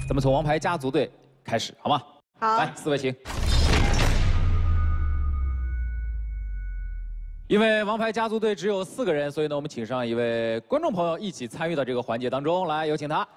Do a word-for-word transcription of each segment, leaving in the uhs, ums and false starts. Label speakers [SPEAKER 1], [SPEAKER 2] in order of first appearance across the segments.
[SPEAKER 1] 咱们从王牌家族队开始，好吗？
[SPEAKER 2] 好，
[SPEAKER 1] 来，四位请。因为王牌家族队只有四个人，所以呢，我们请上一位观众朋友一起参与到这个环节当中来，有请他。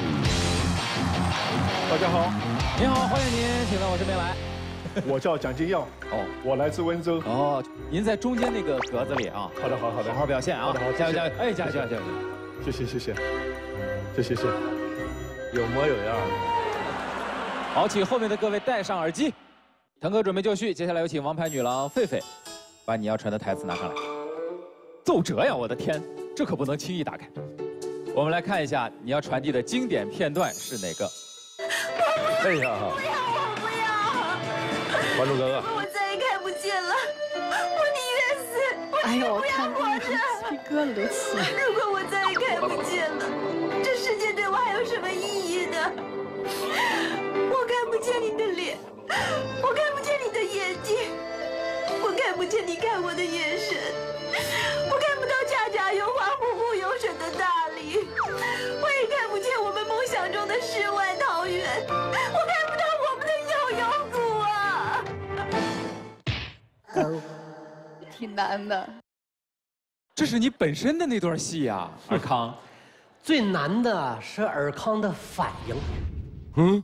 [SPEAKER 3] 大家好，
[SPEAKER 1] 您好，欢迎您，请到我这边来。
[SPEAKER 3] 我叫蒋金耀，哦，我来自温州。
[SPEAKER 1] 哦，您在中间那个格子里啊。
[SPEAKER 3] 好的，好好的，
[SPEAKER 1] 好好表现啊！
[SPEAKER 3] 好的，好，
[SPEAKER 1] 加油加油！哎，加油加油加油！
[SPEAKER 3] 谢谢谢谢，谢谢谢谢，有模有样。
[SPEAKER 1] 好，请后面的各位戴上耳机，腾哥准备就绪。接下来有请王牌女郎狒狒，把你要传的台词拿上来。奏折呀，我的天，这可不能轻易打开。我们来看一下你要传递的经典片段是哪个？
[SPEAKER 3] 哎呀，
[SPEAKER 2] 不要，我不要！
[SPEAKER 3] 观众哥哥，
[SPEAKER 2] 我再也看不见了，我宁愿死，
[SPEAKER 4] 哎呦，我
[SPEAKER 2] 不要
[SPEAKER 4] 看
[SPEAKER 2] 活着。
[SPEAKER 4] 鸡皮疙瘩都起来了。
[SPEAKER 2] 如果我再也看不见了，这世界对我还有什么意义呢？我看不见你的脸，我看不见你的眼睛，我看不见你看我的眼神，我看不到家家有花、户户有水的大理，我也看不见我们梦想中的世外桃源，我看不到我们的悠悠谷啊！
[SPEAKER 4] 挺难的。
[SPEAKER 1] 这是你本身的那段戏呀，尔康。
[SPEAKER 5] 最难的是尔康的反应。
[SPEAKER 1] 嗯。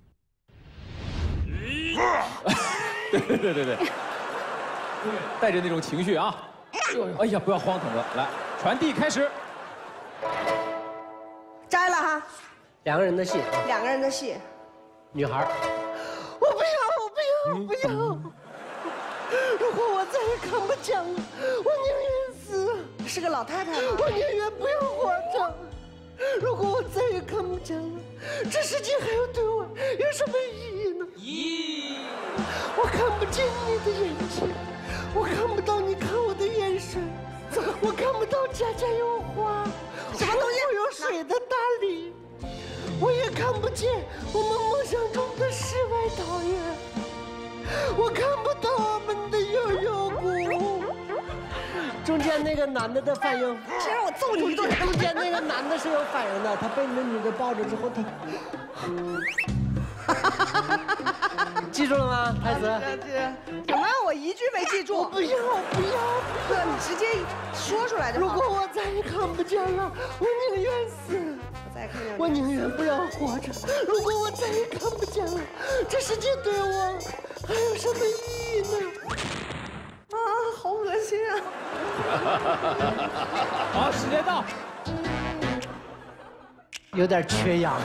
[SPEAKER 1] 对对对对对，带着那种情绪啊！哎呀，不要慌，腾哥，来，传递开始。
[SPEAKER 2] 摘了哈，
[SPEAKER 5] 两个人的戏，
[SPEAKER 2] 两个人的戏。
[SPEAKER 5] 女孩，
[SPEAKER 2] 我不要，我不要，我不要！如果我再也看不见了，我宁愿死。是个老太太吗？我宁愿不要活着。如果我再也看不见了，这世界还要对我有什么意义呢？咦，我看不见你的眼睛，我看不到你看我的眼神，我看不到家家有花、什么东西有水的大理，我也看不见我们梦想中的世外桃源，我看不到我们的悠悠谷。
[SPEAKER 5] 中间那个男的的反应，
[SPEAKER 2] 先让我揍你一顿。
[SPEAKER 5] 中间那个男的是有反应的，他被那女的抱着之后，他，记住了吗？台词？
[SPEAKER 2] 什么？我一句没记住。我不要，不要，哥，你直接说出来就好。如果我再也看不见了，我宁愿死。我再看见，我宁愿不要活着。如果我再也看不见了，这世界对我还有什么意义呢？啊，好恶心啊！
[SPEAKER 1] 好，时间到。
[SPEAKER 5] 有点缺氧。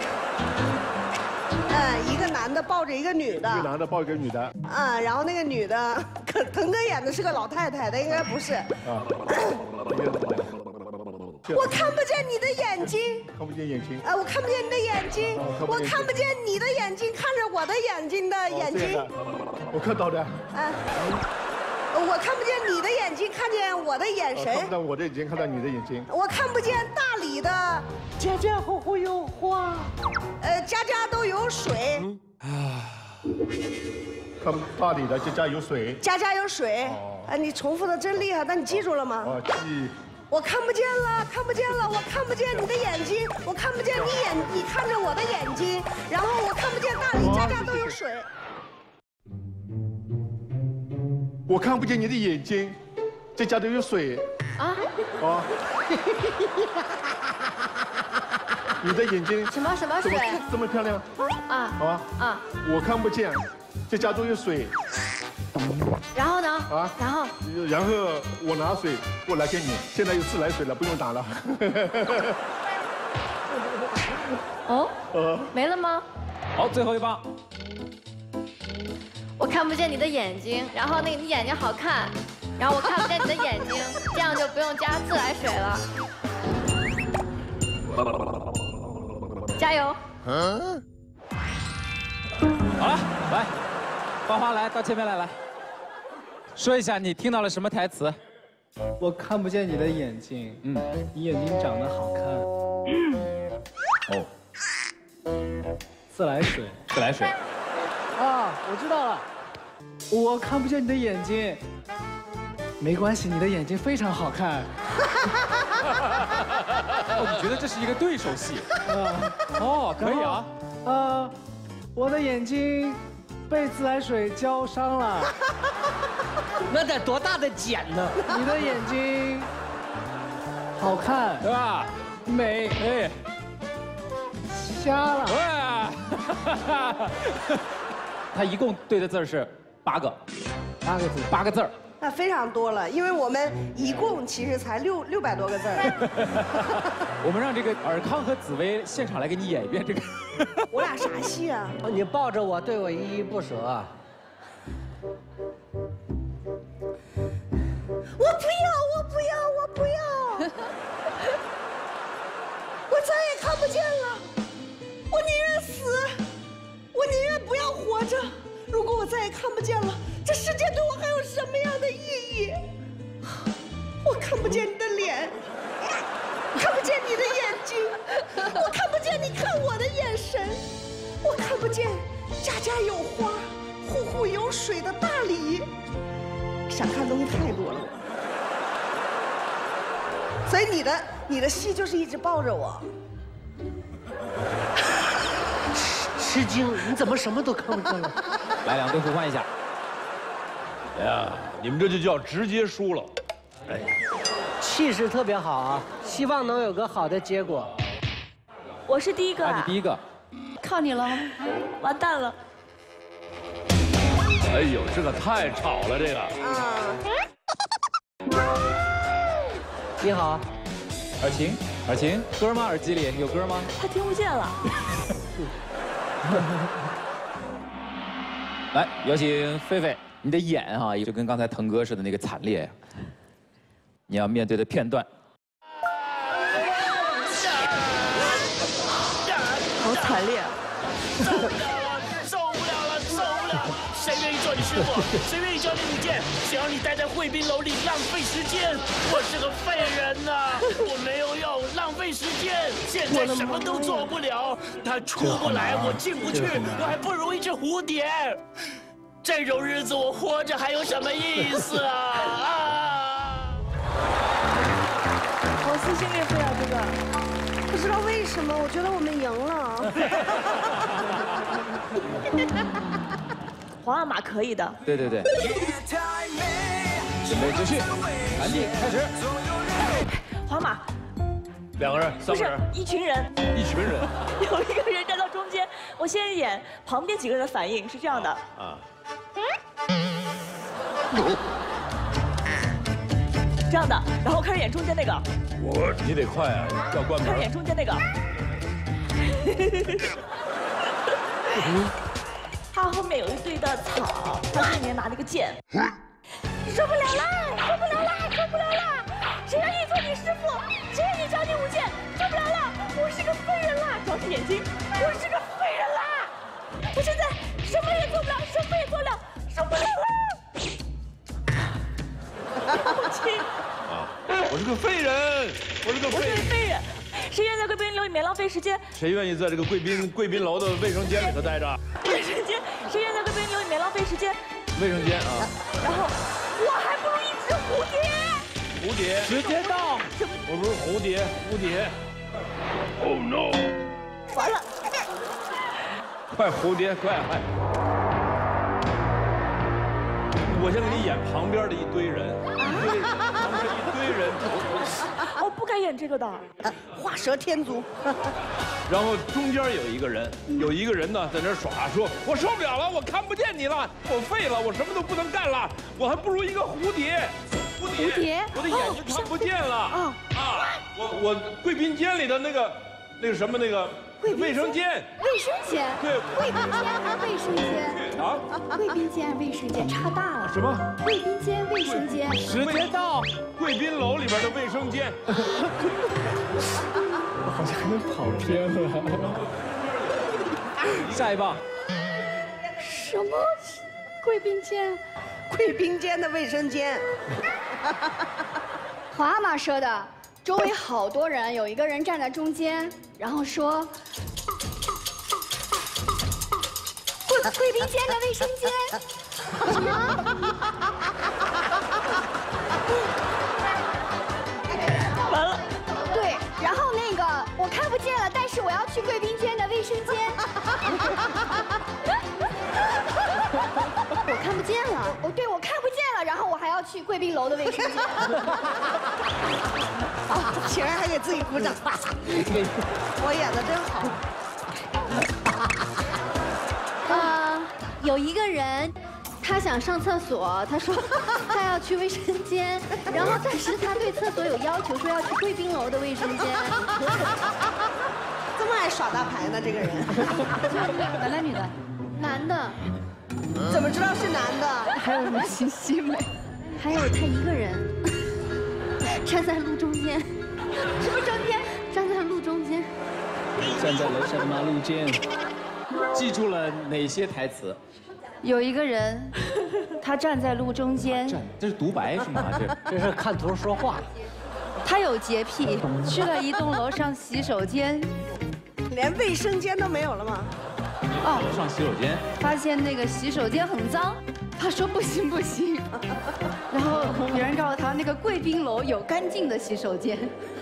[SPEAKER 2] 嗯，一个男的抱着一个女的，
[SPEAKER 3] 一个男的抱一个女的。
[SPEAKER 2] 嗯，然后那个女的，可腾哥演的是个老太太，但应该不是。
[SPEAKER 3] 啊。
[SPEAKER 2] 我看不见你的眼睛，
[SPEAKER 3] 看不见眼睛。
[SPEAKER 2] 呃，我看不见你的眼睛，我看不见你的眼睛看着我的眼睛的眼睛。
[SPEAKER 3] 我看到的。
[SPEAKER 2] 啊。我看不见你的眼睛，看见我的眼神。
[SPEAKER 3] 看不到我的眼睛，看到你的眼睛。
[SPEAKER 2] 我看不见大理的家家户户有花，呃，家家都有水。啊。
[SPEAKER 3] 看大理的家家有水。
[SPEAKER 2] 家家有水。啊，你重复的真厉害，那你记住了吗？
[SPEAKER 3] 哦，记。
[SPEAKER 2] 我看不见了，看不见了，我看不见你的眼睛，我看不见你眼，你看着我的眼睛，然后我看不见大理家家都有水。
[SPEAKER 3] 我看不见你的眼睛，这家都有水。啊？啊？你的眼睛
[SPEAKER 4] 什么什么水？
[SPEAKER 3] 这么漂亮？啊啊啊！我看不见，这家都有水。
[SPEAKER 4] 然后呢？
[SPEAKER 3] 啊？
[SPEAKER 4] 然后？
[SPEAKER 3] 然后我拿水过来给你，现在有自来水了，不用打了。
[SPEAKER 4] 哦？呃？没了吗？
[SPEAKER 1] 好，最后一棒。
[SPEAKER 4] 我看不见你的眼睛，然后那个你眼睛好看，然后我看不见你的眼睛，这样就不用加自来水了。加油！嗯。
[SPEAKER 1] 好了，来，花花来到前面来，来，说一下你听到了什么台词？
[SPEAKER 6] 我看不见你的眼睛，嗯，你眼睛长得好看。哦。自来水。
[SPEAKER 1] 自来水。
[SPEAKER 6] 啊，我知道了，我看不见你的眼睛，没关系，你的眼睛非常好看。
[SPEAKER 1] 哦，你觉得这是一个对手戏？哦，可以啊。
[SPEAKER 6] 呃，我的眼睛被自来水浇伤了。
[SPEAKER 5] 那得多大的茧呢？
[SPEAKER 6] 你的眼睛好看，
[SPEAKER 1] 对吧？
[SPEAKER 6] 美，
[SPEAKER 1] 哎，
[SPEAKER 6] 瞎了。
[SPEAKER 1] 哇！他一共对的字儿是八个，
[SPEAKER 6] 八个字，
[SPEAKER 1] 八个字儿。
[SPEAKER 2] 那非常多了，因为我们一共其实才六六百多个字儿。
[SPEAKER 1] 我们让这个尔康和紫薇现场来给你演一遍这个。
[SPEAKER 2] 我俩啥戏啊？
[SPEAKER 5] 你抱着我，对我依依不舍。
[SPEAKER 2] 我不要，我不要，我不要！我再也看不见了，我宁愿死，我宁愿不要活着。如果我再也看不见了，这世界对我还有什么样的意义？我看不见你的脸，看不见你的眼睛，我看不见你看我的眼神，我看不见家家有花、户户有水的大理。想看的东西太多了，所以你的你的戏就是一直抱着我。
[SPEAKER 5] 吃惊，你怎么什么都看不见了？
[SPEAKER 1] 来，两队互换一下。
[SPEAKER 7] 哎呀，你们这就叫直接输了。哎呀，
[SPEAKER 5] 气势特别好啊，希望能有个好的结果。
[SPEAKER 8] 我是第一个、啊，
[SPEAKER 1] 你第一个，
[SPEAKER 8] 靠你了，完蛋了。
[SPEAKER 7] 哎呦，这个太吵了，这个。
[SPEAKER 2] 啊。
[SPEAKER 5] 你好，
[SPEAKER 1] 尔晴，尔晴，歌吗？耳机里有歌吗？
[SPEAKER 8] 他听不见了。
[SPEAKER 1] 来，有请狒狒，你的眼哈、啊，就跟刚才腾哥似的那个惨烈，你要面对的片段。
[SPEAKER 8] 好惨烈。
[SPEAKER 9] 受不了了，受不了了，受不了！谁愿意做你师傅？谁愿意教你舞剑？谁让你待在贵宾楼里浪费时间？我是个废人呐、啊，我没有用，浪费时间。现在什么都做不了，他出不来，我进不去，我还不如一只蝴蝶。这种日子我活着还有什么意思啊？啊！
[SPEAKER 8] 好撕心裂肺啊，这个。
[SPEAKER 2] 不知道为什么，我觉得我们赢了。
[SPEAKER 8] 皇阿玛可以的。
[SPEAKER 1] 对对对。准备就绪，传递开始。
[SPEAKER 8] 皇阿玛。
[SPEAKER 7] 两个人，三个人，
[SPEAKER 8] 一群人。
[SPEAKER 7] 一群人。
[SPEAKER 8] 有一个人站到中间，我先演旁边几个人的反应是这样的。啊。这样的，然后开始演中间那个。
[SPEAKER 7] 我，你得快啊，要关门。
[SPEAKER 8] 开始演中间那个。他后面有一堆的草，他这里面拿了一个剑。受不了啦！受不了啦！受不了啦！谁愿意做你师傅？谁愿意教你舞剑？受不了啦！我是个废人啦！主要是眼睛，我是个废人啦！我现在什么也做不了，什么也做不了，受不了啦！母亲。
[SPEAKER 7] 啊！我是个废人，我是个废人。
[SPEAKER 8] 我是废人。谁愿意在贵宾楼里面浪费时间？
[SPEAKER 7] 谁愿意在这个贵宾贵宾楼的卫生间里头待着？
[SPEAKER 8] 卫生间，谁愿意在贵宾楼里面浪费时间？
[SPEAKER 7] 卫生间啊。
[SPEAKER 8] 然后，我还不如一只蝴蝶。
[SPEAKER 7] 蝴蝶，
[SPEAKER 1] 时间到。
[SPEAKER 7] 我不是蝴蝶，蝴蝶。Oh no！
[SPEAKER 8] 完了。
[SPEAKER 7] 快蝴蝶，快快！我先给你演旁边的一堆人，一堆旁边一堆人。
[SPEAKER 8] 我不该演这个的。
[SPEAKER 2] 画蛇添足。
[SPEAKER 7] 然后中间有一个人，有一个人呢在那耍，说我受不了了，我看不见你了，我废了，我什么都不能干了，我还不如一个蝴蝶。蝴蝶，
[SPEAKER 8] 蝴蝶
[SPEAKER 7] 我的眼睛看不见了。啊啊！我我贵宾间里的那个那个什么那个卫生间。
[SPEAKER 4] 卫生间。
[SPEAKER 7] 对，
[SPEAKER 4] 贵宾间还是卫生间？
[SPEAKER 7] 啊，
[SPEAKER 4] 贵宾间还是卫生间？差大了。
[SPEAKER 7] 什么？
[SPEAKER 4] 贵宾间、卫生间。
[SPEAKER 1] 时间到。
[SPEAKER 7] 贵宾楼里边的卫生间。
[SPEAKER 6] 我好像有点跑偏了。
[SPEAKER 1] 下一棒。
[SPEAKER 4] 什么？贵宾间？
[SPEAKER 2] 贵宾间的卫生间。
[SPEAKER 4] 皇阿玛说的，周围好多人，有一个人站在中间，然后说。贵贵宾间的卫生间。什么？完了。对，然后那看不见了，但是我要去贵宾间的卫生间。我看不见了，哦，对，我看不见了，然后我还要去贵宾楼的卫生间。
[SPEAKER 2] 啊，竟然还给自己鼓掌，我演的真好。
[SPEAKER 4] 啊，有一个人。 他想上厕所，他说他要去卫生间，然后但是他对厕所有要求，说要去贵宾楼的卫生间。
[SPEAKER 2] 这么爱耍大牌呢，这个人。
[SPEAKER 4] 男的女的？男的。
[SPEAKER 2] 怎么知道是男的？
[SPEAKER 4] 还有什么信息没？还有他一个人站在路中间，什么中间？站在路中间。
[SPEAKER 6] 站在楼下的马路间。
[SPEAKER 1] 记住了哪些台词？
[SPEAKER 4] 有一个人，他站在路中间。
[SPEAKER 1] 站，这是独白是吗？这
[SPEAKER 5] 这是看图说话。
[SPEAKER 4] 他有洁癖，去了一栋楼上洗手间，
[SPEAKER 2] 连卫生间都没有了吗？
[SPEAKER 1] 哦，楼上洗手间，
[SPEAKER 4] 发现那个洗手间很脏，他说不行不行。然后有人告诉他，那个贵宾楼有干净的洗手间。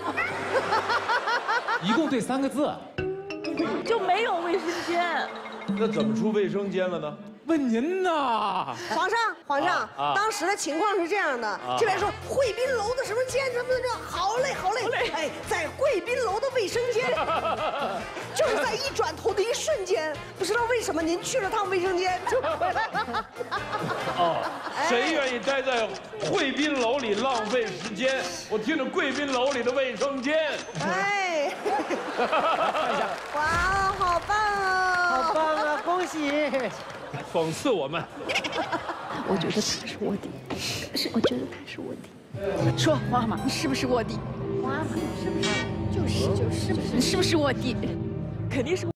[SPEAKER 1] 一共对三个字，
[SPEAKER 8] 就没有卫生间。
[SPEAKER 7] 那怎么出卫生间了呢？
[SPEAKER 1] 问您呐，
[SPEAKER 2] 皇上，皇上，
[SPEAKER 7] 啊啊、
[SPEAKER 2] 当时的情况是这样的，啊、这边说贵宾楼的什么间什么的，好嘞，好嘞，哎，在贵宾楼的卫生间，就是在一转头的一瞬间，不知道为什么您去了趟卫生间就回来了。
[SPEAKER 7] 哦，谁愿意待在贵宾楼里浪费时间？我听着贵宾楼里的卫生间。
[SPEAKER 2] 哎，哇，好棒啊！
[SPEAKER 5] 好棒啊，恭喜！
[SPEAKER 7] 讽刺我们，
[SPEAKER 4] 我觉得他是卧底，是我觉得他是卧底。说妈妈，你是不是卧底？妈妈是不是？就是就是，你是不是卧底？
[SPEAKER 8] 肯定是。